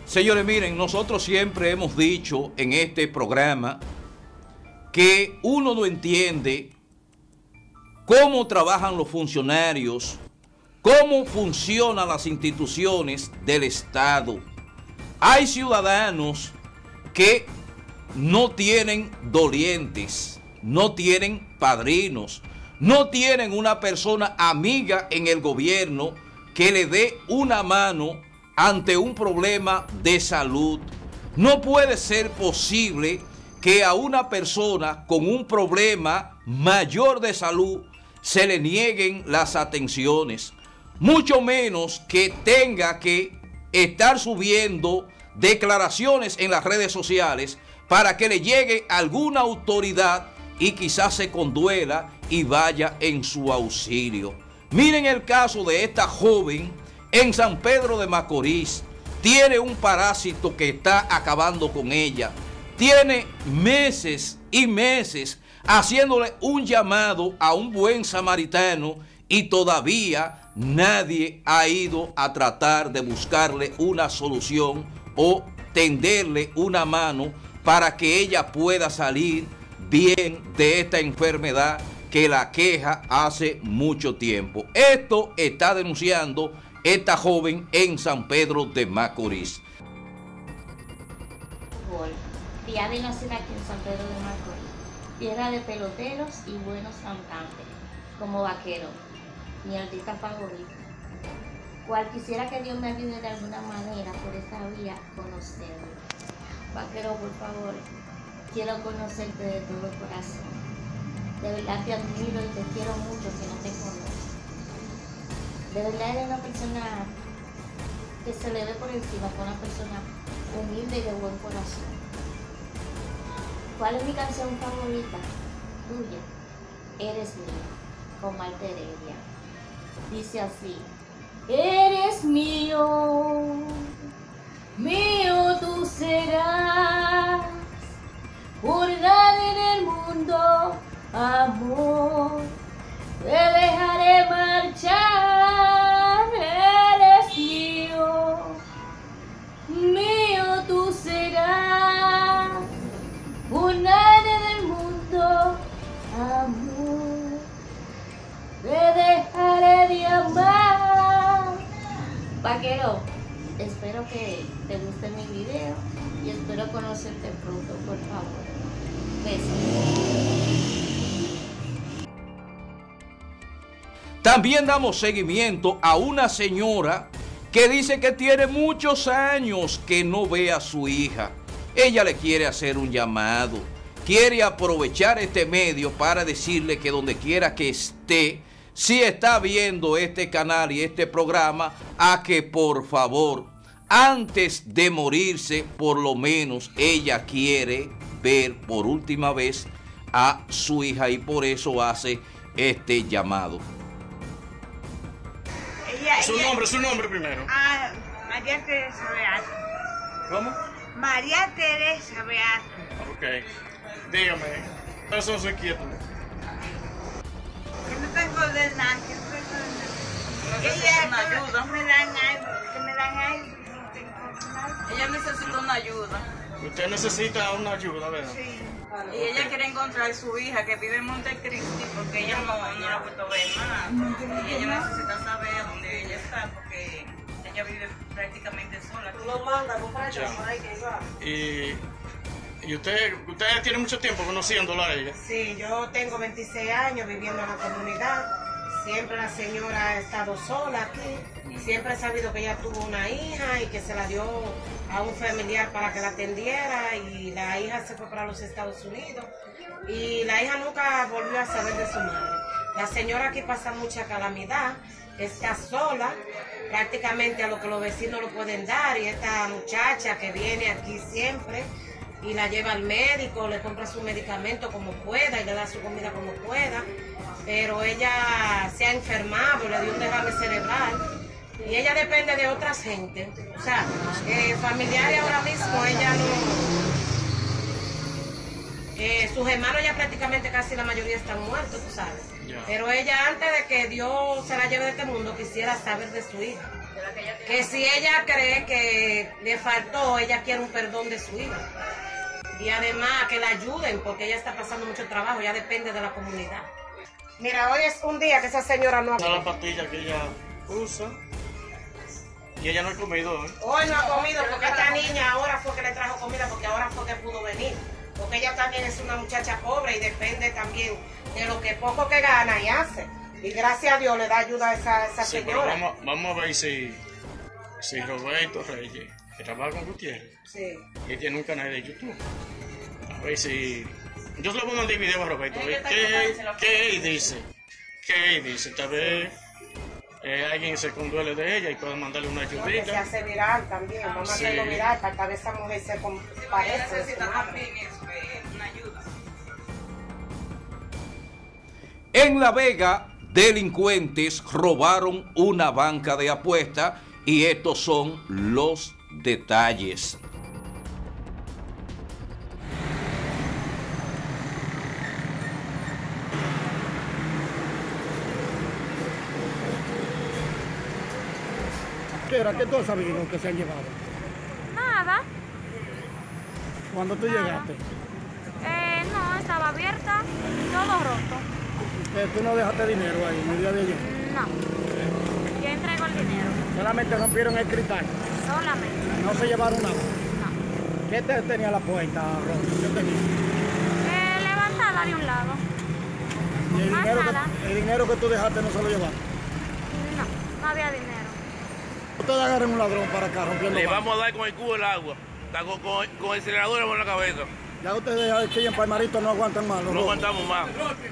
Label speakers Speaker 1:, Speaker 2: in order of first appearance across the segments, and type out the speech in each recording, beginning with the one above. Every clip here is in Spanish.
Speaker 1: Señores, miren, nosotros siempre hemos dicho en este programa que uno no entiende cómo trabajan los funcionarios, cómo funcionan las instituciones del Estado. Hay ciudadanos que no tienen dolientes, no tienen padrinos, no tienen una persona amiga en el gobierno que le dé una mano ante un problema de salud. No puede ser posible que a una persona con un problema mayor de salud se le nieguen las atenciones, mucho menos que tenga que estar subiendo declaraciones en las redes sociales para que le llegue alguna autoridad y quizás se conduela y vaya en su auxilio. Miren el caso de esta joven en San Pedro de Macorís. Tiene un parásito que está acabando con ella. Tiene meses y meses haciéndole un llamado a un buen samaritano y todavía nadie ha ido a tratar de buscarle una solución o tenderle una mano para que ella pueda salir bien de esta enfermedad que la queja hace mucho tiempo. Esto está denunciando esta joven en San Pedro de Macorís.
Speaker 2: Criada y nacida aquí en San Pedro de Macorís, tierra de peloteros y buenos cantantes, como Vaquero, mi artista favorito. Cual quisiera que Dios me ayude de alguna manera por esta vía conocerlo. Vaquero, por favor, quiero conocerte de todo corazón. De verdad te admiro y te quiero mucho que no te conozco. De verdad eres una persona que se le ve por encima, con una persona humilde y de buen corazón. ¿Cuál es mi canción favorita? Tuya. Eres mía, con Marta Heredia. Dice así: eres mío, mío tú serás, por nada en el mundo, amor, te dejaré marchar. Eres mío, mío tú serás, por nada del mundo, amor, te dejaré de amar. Vaquero, espero que te guste mi video y espero conocerte pronto, por favor. Besos.
Speaker 1: También damos seguimiento a una señora que dice que tiene muchos años que no ve a su hija. Ella le quiere hacer un llamado, quiere aprovechar este medio para decirle que donde quiera que esté, si está viendo este canal y este programa, a que por favor, antes de morirse, por lo menos ella quiere ver por última vez a su hija y por eso hace este llamado.
Speaker 3: Su nombre primero.
Speaker 4: María Teresa Beato.
Speaker 3: ¿Cómo?
Speaker 4: María Teresa Beato.
Speaker 3: Ok. Dígame, ¿cuáles son sus inquietudes?
Speaker 4: Que no tengo de nada, que no tengo de nada. Ella
Speaker 5: una ayuda.
Speaker 4: me dan algo, que me dan algo, no tengo nada.
Speaker 5: Ella necesita una ayuda.
Speaker 3: Usted necesita una ayuda, ¿verdad?
Speaker 4: Sí.
Speaker 5: Y ella quiere encontrar a su hija que vive en Montecristi porque ella no la ha vuelto a ver más. Y ella necesita saber dónde ella está porque ella vive prácticamente sola. Tú lo mandas,
Speaker 3: Y usted tiene mucho tiempo conociéndola a ella.
Speaker 6: Sí, yo tengo 26 años viviendo en la comunidad. Siempre la señora ha estado sola aquí. Siempre he sabido que ella tuvo una hija y que se la dio a un familiar para que la atendiera y la hija se fue para los Estados Unidos y la hija nunca volvió a saber de su madre. La señora aquí pasa mucha calamidad, está sola, prácticamente a lo que los vecinos lo pueden dar y esta muchacha que viene aquí siempre y la lleva al médico, le compra su medicamento como pueda y le da su comida como pueda, pero ella se ha enfermado, le dio un derrame cerebral y ella depende de otras gente, o sea, familiares ahora mismo ella no... sus hermanos ya prácticamente casi la mayoría están muertos, tú sabes. Pero ella antes de que Dios se la lleve de este mundo quisiera saber de su hija. que si ella cree que le faltó, ella quiere un perdón de su hija. Y además que la ayuden, porque ella está pasando mucho trabajo, ya depende de la comunidad. Mira, hoy es un día que esa señora no ha
Speaker 3: Esa es la pastilla que ella usa. Y ella no ha comido hoy.
Speaker 6: Hoy no ha comido porque esta niña ahora fue que le trajo comida, porque ahora fue que pudo venir. Porque ella también es una muchacha pobre y depende también de lo que poco que gana y hace. Y gracias a Dios le da ayuda a esa
Speaker 3: Sí,
Speaker 6: señora.
Speaker 3: pero vamos a ver si Roberto Reyes, que trabaja con Gutiérrez,
Speaker 6: Sí.
Speaker 3: que tiene un canal de YouTube. A ver si... Yo le voy a mandar el video a Roberto. ¿Qué él dice? ¿Qué él dice? Tal vez alguien se conduele de ella y puede mandarle una
Speaker 6: Que se
Speaker 3: ayudita.
Speaker 6: hace viral también. Vamos a hacerlo viral para que tal vez esa mujer se
Speaker 5: Ella
Speaker 6: comparezca.
Speaker 5: necesita también eso, una ayuda.
Speaker 1: En La Vega, delincuentes robaron una banca de apuestas y estos son los detalles.
Speaker 7: ¿Qué tú has sabido que se han llevado?
Speaker 8: Nada.
Speaker 7: Cuando tú llegaste,
Speaker 8: No, estaba abierta, todo roto.
Speaker 7: tú no dejaste dinero ahí en el día de ayer.
Speaker 8: No. Yo entrego el dinero.
Speaker 7: Solamente rompieron el cristal.
Speaker 8: Solamente.
Speaker 7: No se llevaron nada.
Speaker 8: No.
Speaker 7: ¿Qué tenía la puerta, Ron? ¿Qué tenía?
Speaker 8: Levantada de un lado.
Speaker 7: ¿Y el
Speaker 8: Más
Speaker 7: dinero,
Speaker 8: nada.
Speaker 7: el dinero que tú dejaste no se lo llevaron?
Speaker 8: No había dinero.
Speaker 7: Ustedes agarren un ladrón para acá rompiendo
Speaker 9: Le
Speaker 7: bancos.
Speaker 9: vamos a dar con el cubo el agua, está con el acelerador en la cabeza.
Speaker 7: Ya ustedes aquí en Palmarito no aguantan más.
Speaker 9: No aguantamos más.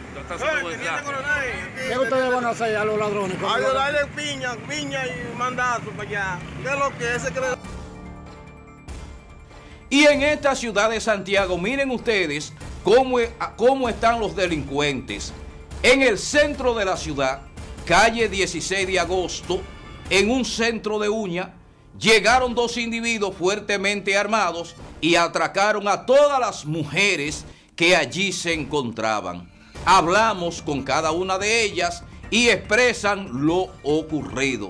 Speaker 7: ¿Qué ustedes van a hacer a los ladrones?
Speaker 10: A darle piña y mandazo para allá. ¿Qué es lo que ese que le...
Speaker 1: Y en esta ciudad de Santiago, miren ustedes cómo están los delincuentes. En el centro de la ciudad, calle 16 de agosto, en un centro de uña, llegaron dos individuos fuertemente armados y atracaron a todas las mujeres que allí se encontraban. Hablamos con cada una de ellas y expresan lo ocurrido.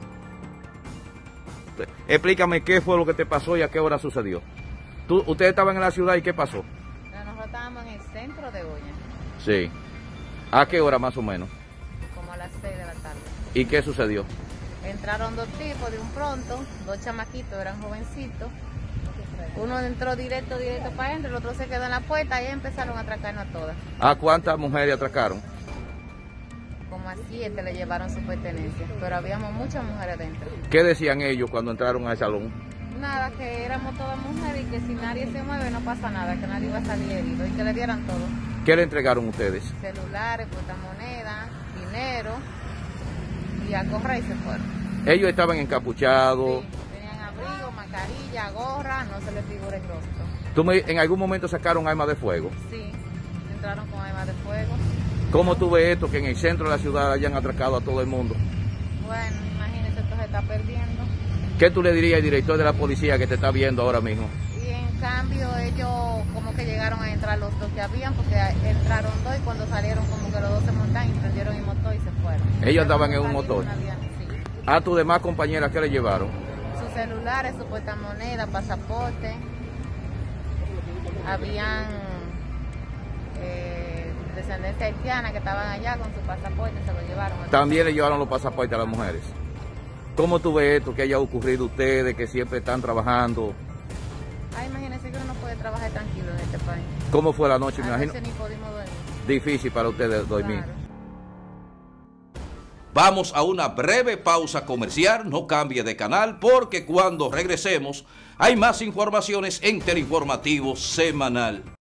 Speaker 1: Explícame qué fue lo que te pasó y a qué hora sucedió. ¿Ustedes estaban en la ciudad y qué pasó?
Speaker 11: Nosotros estábamos en el centro de Oña,
Speaker 1: Sí. ¿A qué hora más o menos?
Speaker 11: como a las 6 de la tarde.
Speaker 1: ¿Y qué sucedió?
Speaker 11: Entraron dos tipos de un pronto, dos chamaquitos, eran jovencitos. Uno entró directo para adentro, el otro se quedó en la puerta y empezaron a atracarnos a todas.
Speaker 1: ¿A cuántas mujeres atracaron?
Speaker 11: Como a 7 le llevaron su pertenencia, pero habíamos muchas mujeres dentro.
Speaker 1: ¿Qué decían ellos cuando entraron al salón?
Speaker 11: Nada, que éramos todas mujeres y que si nadie se mueve no pasa nada, que nadie iba a salir herido y que le dieran todo.
Speaker 1: ¿Qué le entregaron ustedes?
Speaker 11: Celulares, portamonedas, dinero y a correr y se fueron.
Speaker 1: Ellos estaban encapuchados.
Speaker 11: Sí, tenían abrigo, mascarilla, gorra, no se les figura el rostro.
Speaker 1: ¿En algún momento sacaron armas de fuego?
Speaker 11: Sí, entraron con armas de fuego.
Speaker 1: ¿Cómo tú ves esto, que en el centro de la ciudad hayan atracado a todo el mundo?
Speaker 11: Bueno, imagínese, esto se está perdiendo.
Speaker 1: ¿Qué tú le dirías al director de la policía que te está viendo ahora mismo?
Speaker 11: Y en cambio ellos como que llegaron a entrar los dos que habían, porque entraron dos y cuando salieron como que los dos se montaron y prendieron el motor y se fueron.
Speaker 1: Ellos andaban en un motor.
Speaker 11: Sí.
Speaker 1: ¿A tus demás compañeras qué le llevaron?
Speaker 11: Sus celulares, su portamoneda, pasaporte. Habían descendencia haitiana que estaban allá con su pasaporte, se lo llevaron.
Speaker 1: También le llevaron los pasaportes a las mujeres. ¿Cómo tú ves esto que haya ocurrido ustedes, que siempre están trabajando?
Speaker 11: Ay, imagínense que uno no puede trabajar tranquilo en este país.
Speaker 1: ¿Cómo fue la noche? Me imagino
Speaker 11: Anoche ni pudimos dormir.
Speaker 1: difícil para ustedes dormir.
Speaker 11: Claro.
Speaker 1: Vamos a una breve pausa comercial, no cambie de canal porque cuando regresemos hay más informaciones en Teleinformativo Semanal.